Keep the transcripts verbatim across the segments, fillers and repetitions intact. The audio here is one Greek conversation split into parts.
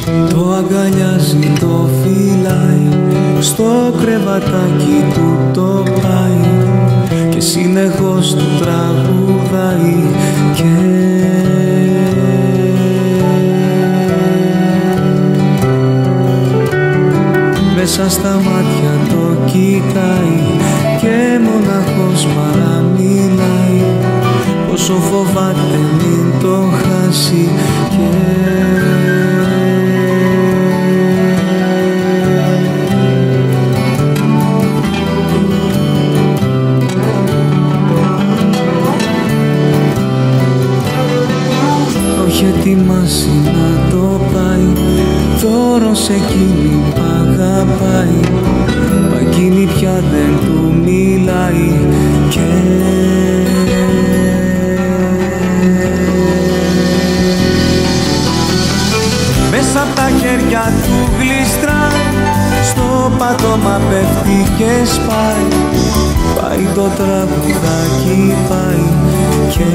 Το αγκαλιάζει, το φυλάει, στο κρεβατάκι του το πάει και συνεχώς του τραγουδάει και μέσα στα μάτια το κοιτάει και μοναχός παραμιλάει πόσο φοβάται μην το χάσει και το έχει ετοιμάσει να το πάει δώρο σε εκείνη που αγαπάει, μα εκείνη πια δεν του μιλάει και μέσα απ' τα χέρια του γλιστράει, στο πάτωμα πέφτει και σπάει, πάει το τραγουδάκι πάει και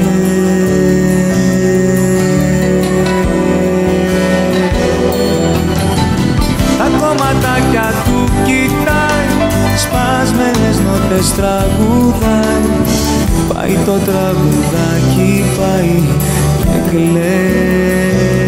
τα κομματάκια του κοιτάει, σπασμένες νότες τραγουδάει, πάει το τραγουδάκι πάει και κλαίει.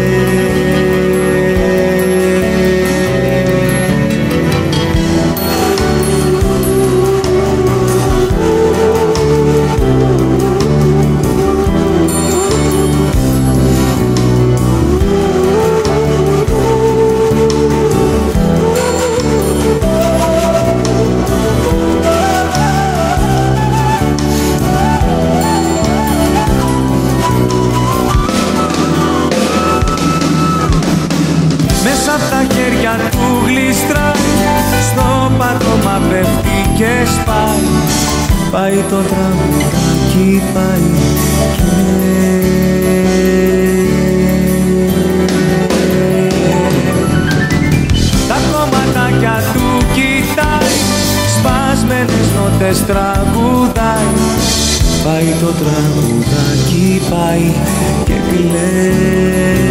Μέσα απ' τα χέρια του γλιστράει, στο πάτωμα πέφτει και σπάει, πάει το τραγουδάκι πάει και τα κομματάκια του κοιτάει, σπασμένες νότες τραγουδάει, πάει το τραγουδάκι πάει και κλαίει.